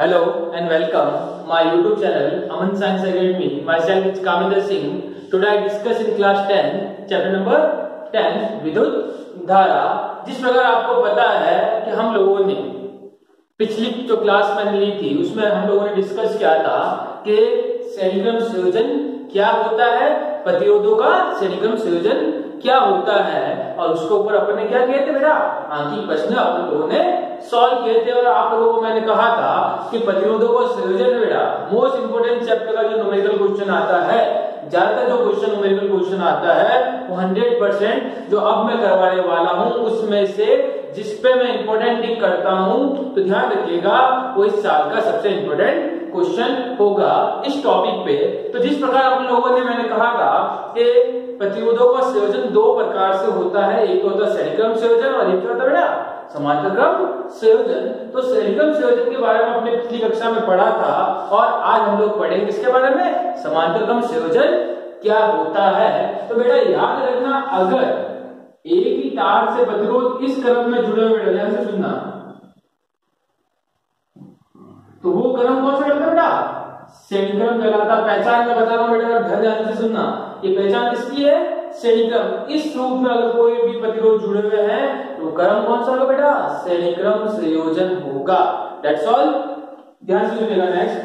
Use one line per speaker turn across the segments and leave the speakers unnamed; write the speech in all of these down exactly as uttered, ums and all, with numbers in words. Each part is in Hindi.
Hello and welcome my YouTube channel Aman Science Academy. Myself is Kaminder Singh. Today I discuss in class ten chapter number ten विद्युत धारा। जिस प्रकार आपको पता है कि हम लोगों ने पिछली जो क्लास मैंने ली थी उसमें हम लोगों ने डिस्कस किया था कि श्रेणी क्रम संयोजन क्या होता है, प्रतिरोधों का श्रेणी क्रम संयोजन क्या होता है, और उसके ऊपर अपन ने क्या किए थे बेटा, आंकिक प्रश्न अपन लोगों ने सॉल्व किए थे। और आप लोगों को मैंने कहा था कि प्रतिरोधों का संयोजन में बेटा मोस्ट इंपोर्टेंट चैप्टर का जो न्यूमेरिकल क्वेश्चन आता है, ज्यादातर जो क्वेश्चन न्यूमेरिकल क्वेश्चन आता है वो हंड्रेड परसेंट जो अब मैं करवाने वाला हूं उसमें से जिस पे मैं इंपोर्टेंट टिक करता हूं तो ध्यान रखिएगा वो इस साल का सबसे इंपोर्टेंट क्वेश्चन होगा इस टॉपिक पे। तो जिस प्रकार आप लोगों ने मैंने कहा था कि प्रतिरोधों का संयोजन दो प्रकार से होता है, एक होता है श्रेणी क्रम संयोजन और एक होता है बेटा समांतर क्रम संयोजन। तो श्रेणी क्रम संयोजन के बारे में अपने पिछली कक्षा में पढ़ा था और आज हम लोग पढ़ेंगे इसके बारे में, समांतर क्रम संयोजन क्या होता है। तो बेटा याद रखना, अगर एक ही तार से प्रतिरोध इस क्रम में जुड़े हुए, ध्यान से सुनना, तो वो क्रम कौन सा कहलाता है बेटा, श्रेणी क्रम कहलाता। पहचान मैं बता रहा हूं बेटा, घर ध्यान से सुनना, ये पहचान किसकी है, श्रेणी क्रम। इस रूप में अगर कोई भी प्रतिरोध जुड़े हुए हैं तो क्रम कौन सा होगा बेटा, श्रेणी क्रम संयोजन होगा। दैट्स ऑल, ध्यान से सुनिएगा। नेक्स्ट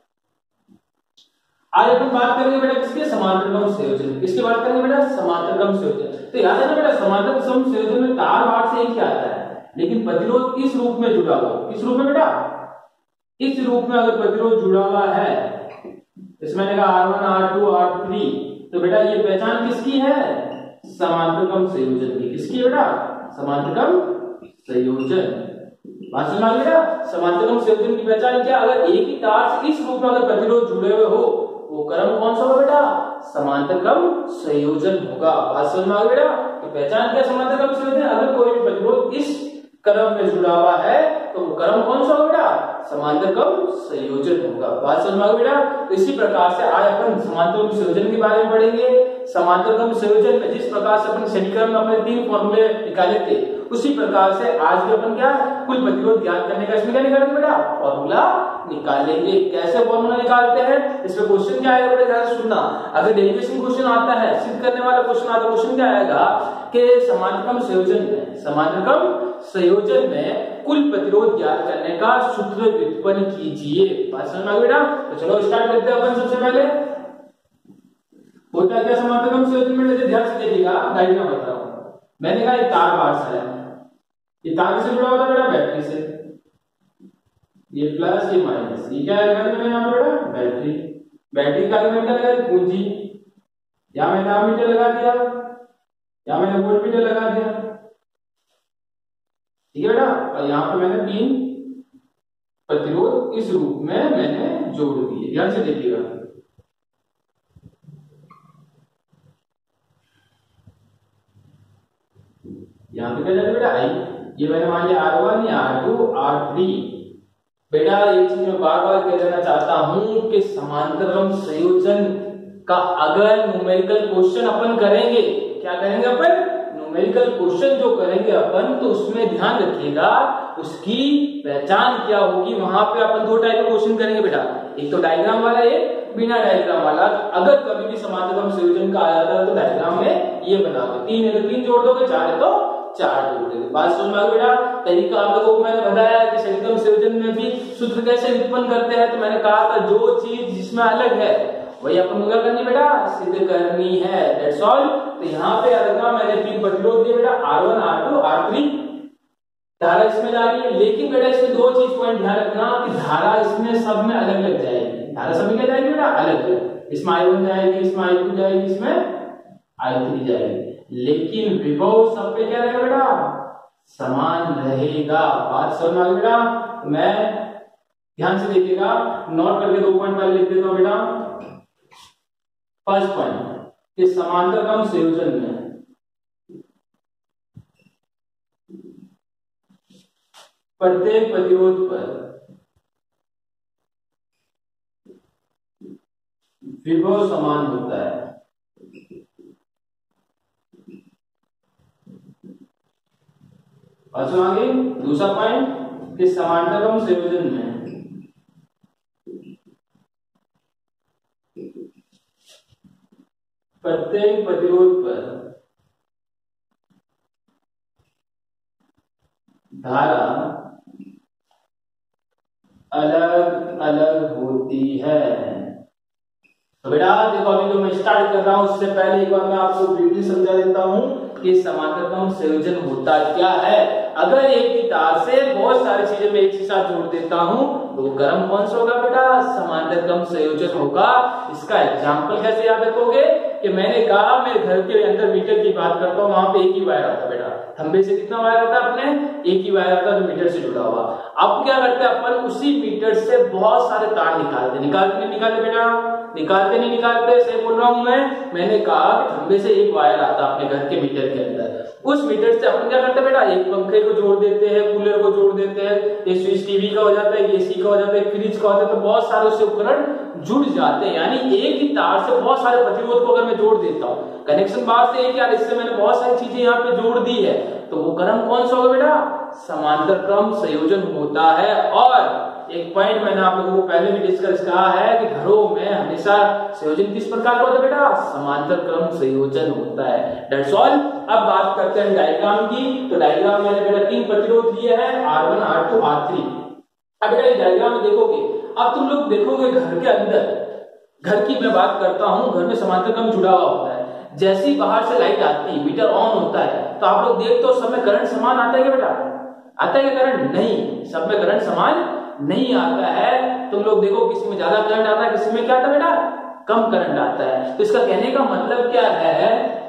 आज अपन बात करेंगे बेटा किसके, समांतर क्रम संयोजन। किसकी बात करेंगे बेटा, समांतर क्रम संयोजन। तो याद है ना बेटा, समांतर क्रम संयोजन में तार बार से एक ही आता है, लेकिन प्रतिरोध इस रूप में जुड़ा हुआ। किस रूप में बेटा, इस रूप में अगर प्रतिरोध जुड़ा हुआ है, इसमें देखा R one R two R three, तो बेटा ये पहचान किसकी है, समांतर क्रम संयोजन की। किसकी है बेटा, समांतर क्रम संयोजन। बात समझ आ गई बेटा, समांतर क्रम संयोजन की पहचान क्या, अगर एक ही तार से इस रूप में अगर प्रतिरोध जुड़े हुए हो वो क्रम कौन सा होगा बेटा, समांतर क्रम संयोजन होगा। बात समझ में आ गई बेटा, तो पहचान क्या समांतर क्रम संयोजन, अगर कोई भी प्रतिरोध इस क्रम में जुड़ा हुआ है तो वो क्रम कौन सा होगा बेटा, समांतर क्रम संयोजन होगा। बात समझ में आ गई बेटा। तो इसी प्रकार से आज अपन समांतर क्रम संयोजन के बारे में पढ़ेंगे। समांतर क्रम संयोजन में जिस प्रकार से अपन श्रेणी क्रम में अपने तीन फॉर्मूले निकाले थे उसी प्रकार से आज भी अपन क्या कुल प्रतिरोध ज्ञात करने का इसमें क्या निकालेंगे बेटा, फॉर्मूला निकालेंगे। कैसे फॉर्मूला निकालते हैं, इसमें क्वेश्चन क्या आएगा बेटा, ध्यान से सुनना। अगर डेरिवेशन क्वेश्चन आता है, सिद्ध करने वाला क्वेश्चन आता है, क्वेश्चन क्या आएगा कि समांतर क्रम संयोजन में समांतर क्रम संयोजन में कुल प्रतिरोध ज्ञात करने का सूत्र व्युत्पन्न कीजिए। बात समझ में आ गई बेटा। तो चलो स्टार्ट करते हैं अपन। सबसे पहले होता है क्या समांतर क्रम संयोजन में, ध्यान से देखिएगा, डायग्राम बता रहा हूं। मैंने कहा एक तार बाहर से आया, ये तार से जुड़ा होता है बेटा बैटरी से, ये प्लस ये माइनस, ये क्या है यहाँ पे बेटा बैटरी। बैटरी का एलिमेंट क्या लगा, पूंजी। यहाँ मैंने एमीटर लगा दिया, यहाँ मैंने वोल्टमीटर लगा दिया, ठीक है बेटा। और यहाँ पे मैंने तीन प्रतिरोध इस रूप में मैंने जोड़ दिए। ध्यान से देखिएगा, यहाँ पे क्या जाएगा बेटा आई, ये मैंने मान लिया आर वन या आर टू आर थ्री। बेटा ये चीज मैं बार बार कह देना चाहता हूं कि समांतर क्रम संयोजन का अगर न्यूमेरिकल क्वेश्चन अपन करेंगे, क्या करेंगे अपन, न्यूमेरिकल क्वेश्चन जो करेंगे अपन, तो उसमें ध्यान रखिएगा उसकी पहचान क्या होगी। वहां पे अपन दो टाइप के क्वेश्चन करेंगे बेटा, एक तो डायग्राम वाला, एक बिना डायग्राम वाला। अगर कभी भी समांतर क्रम संयोजन का आ जाता है तो डायग्राम में ये बना दो, तीन है तो तीन जोड़ दोगे, चार है तो चार जोड़ दोगे। बात समझ में आ गई बेटा। तरीका आप लोगों को मैंने बताया कि श्रेणी क्रम संयोजन में भी सूत्र कैसे व्युत्पन्न करते हैं, तो मैंने कहा था जो चीज जिसमें अलग है वही अपन को क्या करनी बेटा, सिद्ध करनी है। That's all. तो यहाँ पे रखना, मैंने तीन प्रतिरोध दिए बेटा, R one R two R three, धारा इसमें जा रही है, लेकिन बेटा इसमें दो चीज पॉइंट ध्यान रखना कि धारा इसमें सब में अलग अलग जाएगी। धारा सब में क्या जाएगी बेटा, अलग अलग। इसमें आई वन जाएगी, इसमें आई टू जाएगी, इसमें आई थ्री जाएगी, लेकिन विभव सब पे क्या रहेगा बेटा, समान रहेगा। बात समझ में आ गई बेटा। मैं ध्यान से देखिएगा, नोट करके दो पॉइंट पहले लिख देता हूं बेटा। फर्स्ट पॉइंट कि समांतर क्रम संयोजन में प्रत्येक प्रतिरोध पर विभव समान होता है। अच्छा आगे दूसरा पॉइंट कि समांतर क्रम संयोजन में प्रत्येक प्रतिरोध पर धारा अलग अलग होती है। तो बेटा देखो अभी जो मैं स्टार्ट कर रहा हूं उससे पहले एक बार मैं आपको ब्रीफली समझा देता हूं कि समांतरक्रम संयोजन होता क्या है। अगर एक ही तार से बहुत सारी चीजें मैं एक ही साथ जोड़ देता हूं तो क्रम कौन सा होगा बेटा? समांतरक्रम संयोजन होगा। इसका एग्जांपल कैसे याद रखोगे कि मैंने कहा मेरे घर के अंदर मीटर की बात करता हूं, वहां पे एक ही वायर आता बेटा। खंबे से कितना वायर आता है? अपने एक ही वायर आता है जो मीटर से जुड़ा हुआ। अब क्या करते हैं अपन? उसी मीटर से बहुत सारे तार निकालते निकालते नहीं निकालते बेटा? निकालते नहीं निकालते? सही बोल रहा हूं मैं? मैंने कहा कि खंबे से एक वायर आता अपने घर के मीटर के अंदर। उस मीटर से अपन क्या करते हैं बेटा? एक पंखे को जोड़ देते हैं, कूलर को जोड़ देते हैं, ये स्विच टीवी का हो जाता है, एसी का हो जाता है, फ्रिज का हो जाता है, तो बहुत सारे उससे उपकरण जुड़ जाते हैं। यानी एक ही तार से बहुत सारे प्रतिरोध को अगर मैं जोड़ देता हूँ, कनेक्शन बाहर से एक यार इससे मैंने बहुत सारी चीजें यहाँ पे जोड़ दी है, तो वो क्रम कौन सा होगा बेटा? समांतरक्रम संयोजन होता है। और एक पॉइंट मैंने आप लोगों को पहले भी डिस्कस कहा है कि घरों में हमेशा संयोजन किस प्रकार का होता है बेटा? समांतरक्रम संयोजन होता है। That's all. अब बात करते हैं डायग्राम की। तो डायग्राम में मैंने बेटा तीन प्रतिरोध लिए हैं, R one, R two, R three. अब बेटा ये डायग्राम में देखोगे, अब तुम लोग देखोगे घर के अंदर, घर की मैं बात करता हूं, घर में समांतरक्रम जुड़ा हुआ होता है। जैसे ही बाहर से लाइट आती है, मीटर ऑन होता है, तो आप लोग देखते हो सब में करंट समान आता है क्या बेटा? आता है क्या करंट? नहीं, सब में करंट समान नहीं आता है। तुम लोग देखो किसी में ज्यादा करंट आता है, किसी में क्या आता है बेटा? कम करंट आता है। तो इसका कहने का मतलब क्या है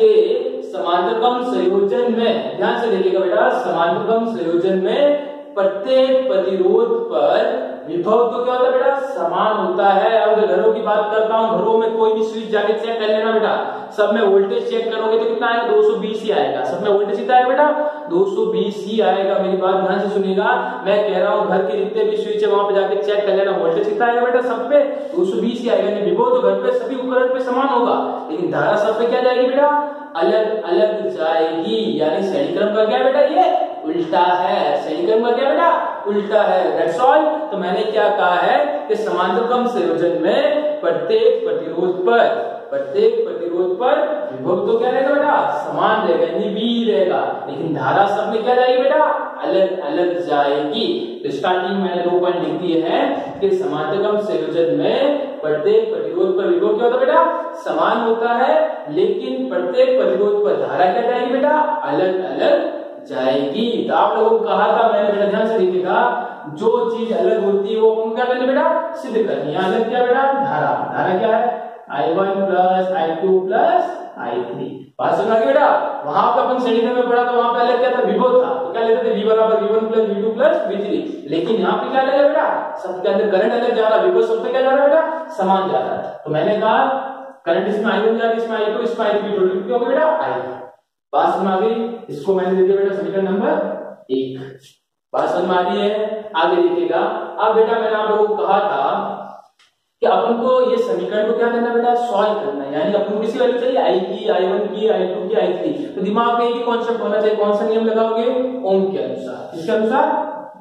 कि समांतरक्रम संयोजन में, ध्यान से देखिएगा बेटा, समांतरक्रम संयोजन में प्रत्येक प्रतिरोध पर विभव तो क्या होता है बेटा? समान होता है। अब घरों की बात करता हूं, घरों में कोई भी स्विच जाके चेक कर लेना बेटा, सब में वोल्टेज चेक करोगे तो कितना आएगा? दो सौ बीस ही आएगा। सब में वोल्टेज कितना आएगा बेटा? दो सौ बीस ही आएगा। मेरी बात ध्यान से सुनिएगा, मैं कह रहा हूं घर के जितने भी स्विच है वहां पे जाके चेक कर लेना, वोल्टेज कितना आएगा बेटा? सब पे दो सौ बीस ही आएगा। विभव तो घर पे सभी उपकरण पे समान होगा, लेकिन धारा सब पे क्या जाएगी बेटा? अलग अलग जाएगी। यानी सही क्रम का क्या बेटा? ये उल्टा है। सही क्रम का क्या बेटा? उल्टा है। That's all. तो मैंने क्या कहा है कि समांतरक्रम संयोजन में प्रत्येक प्रतिरोध पर प्रत्येक प्रतिरोध पर विभव तो क्या रहेगा बेटा? समान रहेगा, यानी V रहेगा, लेकिन धारा सब में क्या जाएगी बेटा? अलग अलग जाएगी। तो स्टार्टिंग मैंने दो पॉइंट लिख दिए हैं कि समांतरक्रम संयोजन में प्रत्येक प्रतिरोध पर विभव क्या होता है बेटा? समान होता है, लेकिन प्रत्येक प्रतिरोध पर धारा क्या जाएगी बेटा? अलग अलग जाएगी। तो आप लोगों को कहा था मैंने बेटा, ध्यान से देखिएगा, जो चीज अलग होती है वो हम क्या करनी बेटा? सिद्ध करनी। यहाँ अलग क्या बेटा? धारा। धारा क्या है? I one plus I two plus I three. बात समझ आ गई बेटा? वहां पर अपन श्रेणी में पढ़ा था, वहां पे अलग क्या था? विभव था। तो क्या लेते थे? V बराबर V one plus V two plus V three. लेकिन यहाँ पे क्या लगेगा बेटा? सबके अंदर करंट अलग जा रहा है, विभव सब पे क्या जा रहा है बेटा? समान जा रहा है। तो मैंने कहा करंट इसमें आई वन जा रहा है, इसमें आई टू, इसमें आई थ्री, टोटल कितना होगा बेटा? आई। बात समझ आ गई? इसको मैंने दे दिया बेटा समीकरण नंबर एक। बात समझ में आ रही है? आगे देखिएगा। अब बेटा मैंने आप लोगों को कहा था कि अपन को ये समीकरण को क्या करना बेटा? सॉल्व करना है। यानी अपन को किसी वैल्यू चाहिए? आई की, आई वन की, आई टू की, आई थ्री। तो दिमाग में एक ही कॉन्सेप्ट होना चाहिए। कौन सा नियम लगाओगे? ओम के अनुसार। किसके अनुसार?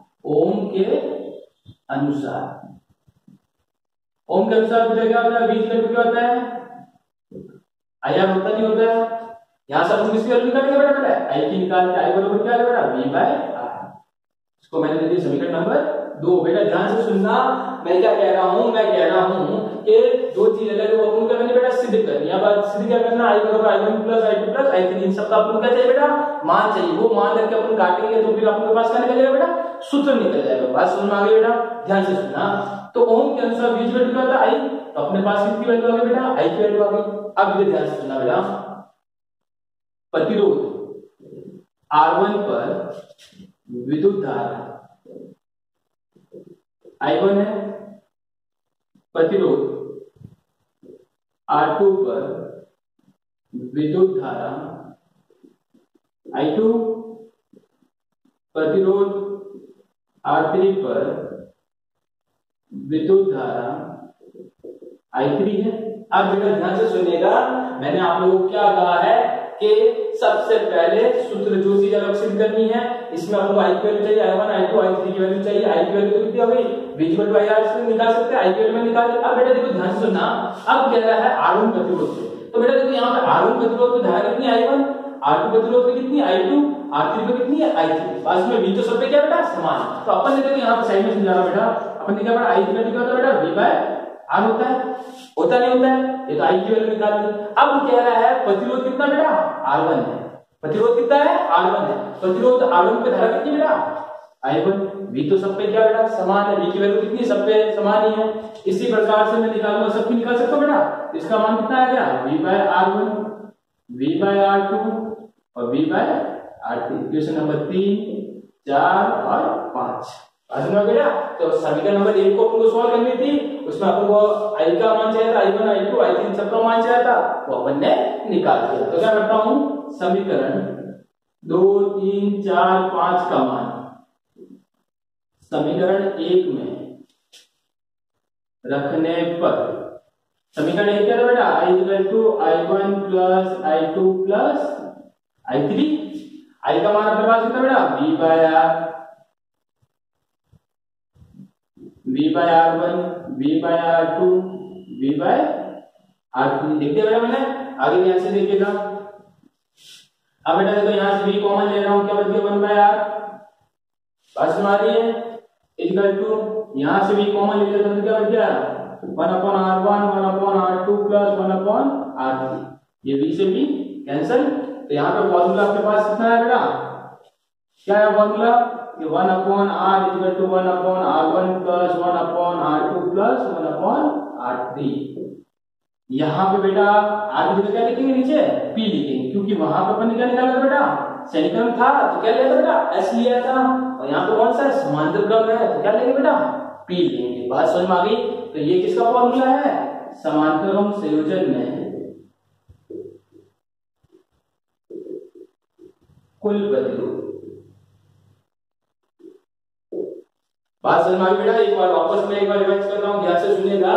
ओम के अनुसार। ओम के अनुसार बेटा क्या होता है? बीच में क्या होता है? आई आर होता नहीं होता है। यहां से अपन किसकी वैल्यू निकालेंगे बेटा? बेटा आई की निकाल के आई बराबर क्या है बेटा? V by R. इसको मैंने दे दिया समीकरण नंबर दो। बेटा ध्यान से सुनना, मैं क्या कह रहा हूं? मैं कह रहा हूं कि दो चीज अलग है, वो अपन क्या करनी बेटा? सिद्ध करनी। अब सिद्ध क्या करना? आई बराबर I one plus I two plus I three. इन सब का अपन क्या चाहिए बेटा? मान चाहिए। वो मान लेके अपन काटेंगे तो फिर अपने पास क्या निकलेगा बेटा? सूत्र निकल जाएगा। बात समझ में आ गई बेटा? ध्यान से सुनना। तो ओम के अनुसार बीच वैल्यू क्या होता है? आई। तो अपने पास कितनी वैल्यू आ गई बेटा? आई की वैल्यू आ गई। अब ये ध्यान से सुनना बेटा, प्रतिरोध आर वन पर विद्युत धारा आई वन है, प्रतिरोध आर टू पर विद्युत धारा आई टू, प्रतिरोध आर थ्री पर विद्युत धारा आई थ्री है। अब बेटा ध्यान से सुनिएगा, मैंने आप लोगों को क्या कहा है कि सबसे पहले सूत्र जो चीज अलग सिद्ध करनी है, इसमें हमको आई की वैल्यू चाहिए, I one, I two, I three की वैल्यू चाहिए। आई की वैल्यू कितनी हो गई? विजुअल टू आई आर से निकाल सकते हैं, आई की वैल्यू में निकाल। अब बेटा देखो ध्यान से सुनना, अब कह रहा है आर वन प्रतिरोध से, तो बेटा देखो यहाँ पे आर वन प्रतिरोध में धारा कितनी आई वन, आर टू प्रतिरोध में कितनी आई टू, आर थ्री में कितनी है आई थ्री। पास में V तो सब पे क्या बेटा समान है। तो अपन ने देखो यहाँ पे साइड में समझा रहा बेटा, अपन ने क्या पढ़ा आई की वैल्यू क्या होता है बेटा V बाय आर होता है, होता नहीं होता है, ये तो आई की वैल्यू निकाल ली। अब कह रहा है प्रतिरोध कितना बेटा आर वन है, प्रतिरोध कितना है आर वन है, प्रतिरोध आर वन पे धारा कितनी बेटा आई वन, V तो सब पे क्या बेटा समान है, V की वैल्यू कितनी सब पे समान ही है। इसी प्रकार से मैं निकालूंगा सबकी निकाल सकता हूं बेटा, इसका मान कितना आ गया V by R one, V by R two और V by R three. Equation number तीन, चार और पांच समझ गया। तो समीकरण नंबर एक को अपन को सॉल्व करनी थी, उसमें अपन को आई का मान चाहिए था, I one I two I three सबका मान चाहिए था, वो अपन ने निकाल दिया। तो क्या करता हूं समीकरण दो तीन चार पांच का मान समीकरण एक में रखने पर, समीकरण एक क्या था बेटा I equal to I one plus I two plus I three, I का मान अपने पास कितना बेटा V by R, V by R one, V by R two, V by R three. देखते बेटा मैंने आगे यहां से देखिएगा। अब बेटा देखो यहां से V कॉमन ले रहा हूं, क्या बच गया वन बाय आर, पास में आ रही है इक्वल टू, यहां से V कॉमन ले लेते हैं तो क्या बच गया one upon R one, one upon R two plus one upon R three. ये V से V कैंसिल। तो यहाँ पे फॉर्मूला आपके पास कितना है बेटा, क्या है फॉर्मूला, ये one upon R equal to one upon R one plus one upon R two plus one upon R three. यहाँ पे बेटा आर की क्या लिखेंगे नीचे P लिखेंगे, क्योंकि वहां पे अपन ने क्या निकाला था बेटा समीकरण था तो क्या लिया था बेटा S लिया था, और यहाँ पे कौन सा समांतर क्रम है तो क्या लेंगे बेटा P लेंगे। बात समझ में आ गई। तो ये किसका फॉर्मूला है, समांतर क्रम संयोजन में कुल प्रतिरोध। बात समझ में आ गई बेटा। एक बार वापस मैं एक बार रिवाइज कर रहा हूं, ध्यान से सुनिएगा।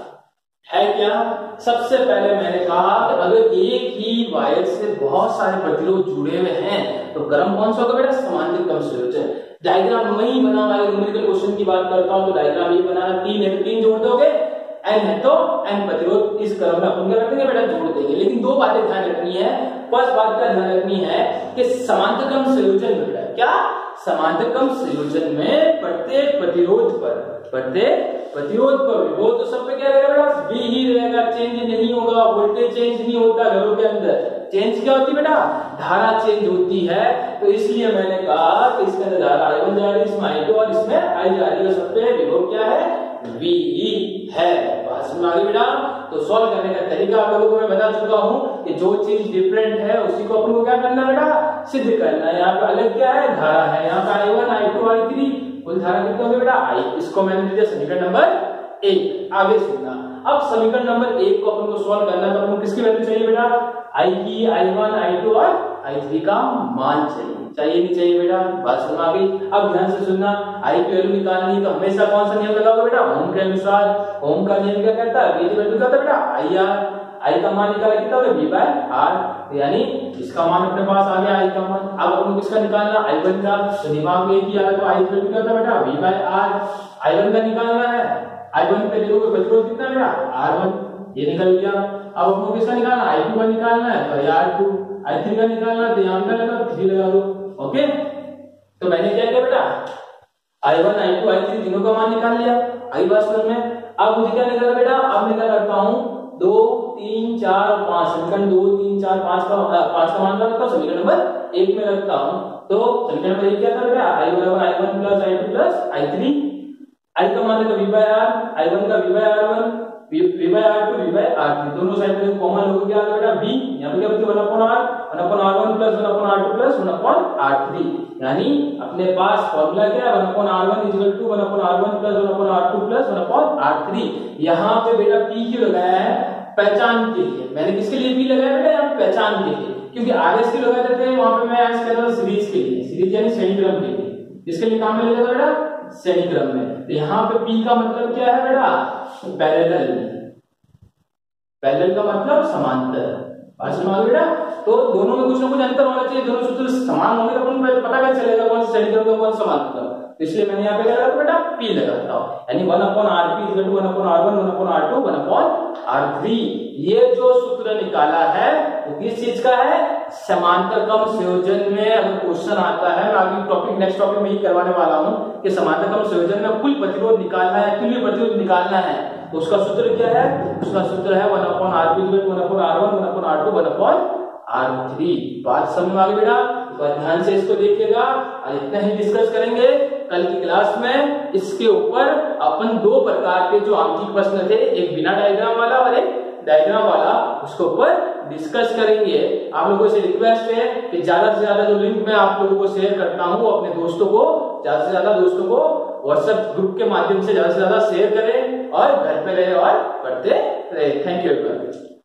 है क्या, सबसे पहले मैंने कहा कि अगर एक ही वायर से बहुत सारे प्रतिरोध जुड़े हुए हैं तो क्रम कौन सा होगा बेटा समांतर क्रम संयोजन। डायग्राम वही बना हुआ है, न्यूमेरिकल क्वेश्चन की बात करता हूं तो डायग्राम ये बना है, तीन है तीन जोड़ दोगे, एन है तो एन प्रतिरोध इस क्रम में अपन क्या रख देंगे बेटा जोड़ देंगे। लेकिन दो बातें ध्यान रखनी है। फर्स्ट बात का ध्यान रखनी है कि समांतर क्रम संयोजन में बेटा क्या समांतर क्रम संयोजन में प्रत्येक प्रतिरोध पर प्रत्येक प्रतिरोध पर विभव तो सब पे क्या रहेगा बेटा V ही रहेगा, चेंज नहीं होगा, वोल्टेज चेंज नहीं होता घरों के अंदर। चेंज क्या होती है बेटा धारा चेंज होती है। तो इसलिए मैंने कहा कि इसके अंदर धारा आई वन जा रही है, इसमें आई टू और इसमें आई जा रही है, सब पे विभव क्या है V ही है। बात समझ आ गई बेटा। तो सॉल्व करने का तरीका आप लोगों को मैं बता चुका हूं कि जो चीज डिफरेंट है उसी को अपन को क्या करना बेटा सिद्ध करना है। यहाँ पे अलग क्या है धारा है, यहाँ पे I one I two I three, कुल धारा कितनी होगी बेटा आई। इसको मैंने दे दिया समीकरण नंबर एक। आगे सुनना, अब समीकरण नंबर एक को अपन को सॉल्व करना है तो अपन किसकी वैल्यू चाहिए बेटा आई की, आई वन आई टू और आई थ्री का मान चाहिए, चाहिए नहीं चाहिए बेटा। बात समझ आ गई। अब ध्यान से सुनना, आई की वैल्यू निकालनी है तो हमेशा कौन सा नियम लगाओगे बेटा ओम के अनुसार। ओम का नियम क्या कहता है, की वैल्यू क्या होता है बेटा आई आर, आई का मान निकाला कितना होगा V बाय आर, यानी इसका मान अपने पास आ गया आई का मान। अब अपन को किसका निकालना आई वन का, तो दिमाग में किया तो आई की वैल्यू क्या होता है बेटा V by R, I one का निकालना है। आई वन पे देखोगे प्रतिरोध कितना बेटा आर वन, ये निकल गया। अब अपन को किसका निकालना आई टू का निकालना है तो आर टू, आई थ्री का निकालना है तो यहाँ का लगा थ्री लगा दो। ओके, तो मैंने क्या किया बेटा I one I two I three तीनों का मान निकाल लिया आई वास्तव में। अब मुझे क्या निकाला बेटा, अब मैं क्या करता हूँ दो तीन चार और पांच, समीकरण दो तीन चार पांच का पांच का मान रखता हूँ समीकरण नंबर एक में रखता हूँ। तो समीकरण नंबर एक क्या था बेटा आई बराबर I one plus I two plus I three, I का मान है V by R, I one का V by R one, V by R two V by R three, दोनों साइड में कॉमन हो गया बेटा V, यहाँ पे क्या बचता है one upon R, one upon R one plus one upon R two plus one upon R three, यानी अपने पास फॉर्मूला क्या है one upon R one is equal to one upon R one plus one upon R two plus one upon R three. यहाँ पे बेटा P क्यों लगाया है, पहचान के लिए। मैंने किसके लिए P लगाया बेटा, यहाँ पहचान के लिए, क्योंकि आर एस के लगा देते हैं वहां पे मैं एस कहता हूं सीरीज के लिए, सीरीज यानी श्रेणी क्रम के लिए, जिसके लिए काम में ले जाता बेटा श्रेणी क्रम में। तो यहाँ पे P का मतलब क्या है बेटा पैरेलल, पैरेलल का मतलब समांतर, बात समझ में बेटा। तो दोनों में कुछ ना कुछ अंतर होना चाहिए, दोनों सूत्र समान होंगे तो अपन पता कैसे चलेगा कौन सा स्टडी करोगे कौन सा समांतर। तो इसलिए मैंने यहाँ पे क्या लगा बेटा पी लगा देता हूं, यानी one upon R P equal to one upon R one one upon R two one upon R three. ये जो सूत्र निकाला है वो किस चीज का है, समांतर क्रम संयोजन में। अगर क्वेश्चन आता है, मैं आगे टॉपिक नेक्स्ट टॉपिक में ही करवाने वाला हूं कि समांतर क्रम संयोजन में कुल प्रतिरोध निकालना है, तुल्य प्रतिरोध निकालना है, तो उसका सूत्र क्या है, उसका सूत्र है one upon R P one upon R one one upon R two one upon R three. बात समझ में आ गई बेटा, तो ध्यान से इसको देखिएगा और इतना ही डिस्कस करेंगे कल की क्लास में। इसके ऊपर अपन दो प्रकार के जो आंकिक प्रश्न थे, एक बिना डायग्राम वाला और एक डायग्राम वाला, उसके ऊपर डिस्कस करेंगे। आप लोगों से रिक्वेस्ट है कि ज्यादा से ज्यादा जो लिंक मैं आप लोगों को शेयर करता हूं अपने दोस्तों को, ज्यादा से ज्यादा दोस्तों को व्हाट्सएप ग्रुप के माध्यम से ज्यादा से ज्यादा शेयर करें और घर पे रहे और पढ़ते रहे। Thank you.